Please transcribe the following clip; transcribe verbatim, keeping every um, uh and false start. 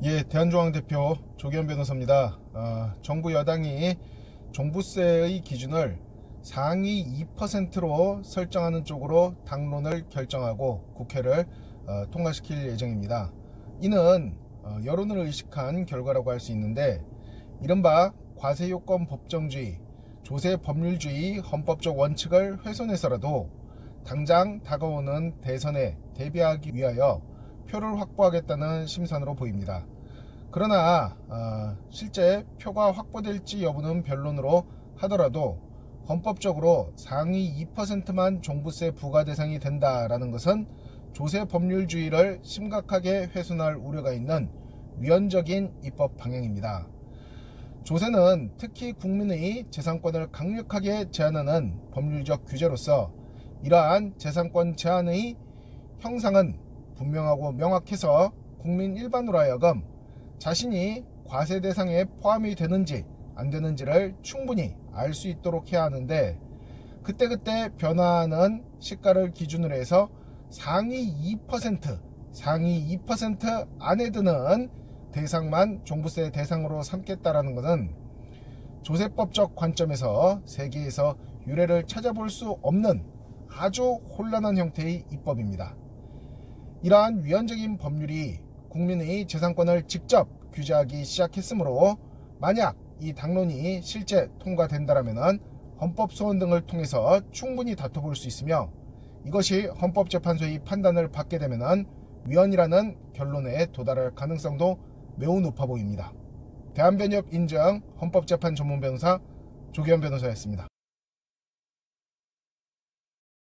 예, 대한중앙 대표 조기현 변호사입니다. 어, 정부 여당이 종부세의 기준을 상위 이 퍼센트로 설정하는 쪽으로 당론을 결정하고 국회를 어, 통과시킬 예정입니다. 이는 어, 여론을 의식한 결과라고 할 수 있는데, 이른바 과세요건 법정주의, 조세 법률주의 헌법적 원칙을 훼손해서라도 당장 다가오는 대선에 대비하기 위하여 표를 확보하겠다는 심산으로 보입니다. 그러나 어, 실제 표가 확보될지 여부는 변론으로 하더라도 헌법적으로 상위 이 퍼센트만 종부세 부과 대상이 된다라는 것은 조세 법률주의를 심각하게 훼손할 우려가 있는 위헌적인 입법 방향입니다. 조세는 특히 국민의 재산권을 강력하게 제한하는 법률적 규제로서 이러한 재산권 제한의 형상은 분명하고 명확해서 국민 일반으로 하여금 자신이 과세 대상에 포함이 되는지 안 되는지를 충분히 알 수 있도록 해야 하는데, 그때그때 변화하는 시가를 기준으로 해서 상위 이 퍼센트, 상위 이 퍼센트 안에 드는 대상만 종부세 대상으로 삼겠다라는 것은 조세법적 관점에서 세계에서 유례를 찾아볼 수 없는 아주 혼란한 형태의 입법입니다. 이러한 위헌적인 법률이 국민의 재산권을 직접 규제하기 시작했으므로, 만약 이 당론이 실제 통과된다면 헌법소원 등을 통해서 충분히 다퉈볼 수 있으며, 이것이 헌법재판소의 판단을 받게 되면 위헌이라는 결론에 도달할 가능성도 매우 높아 보입니다. 대한변협 인정 헌법재판 전문 변호사 조기현 변호사였습니다.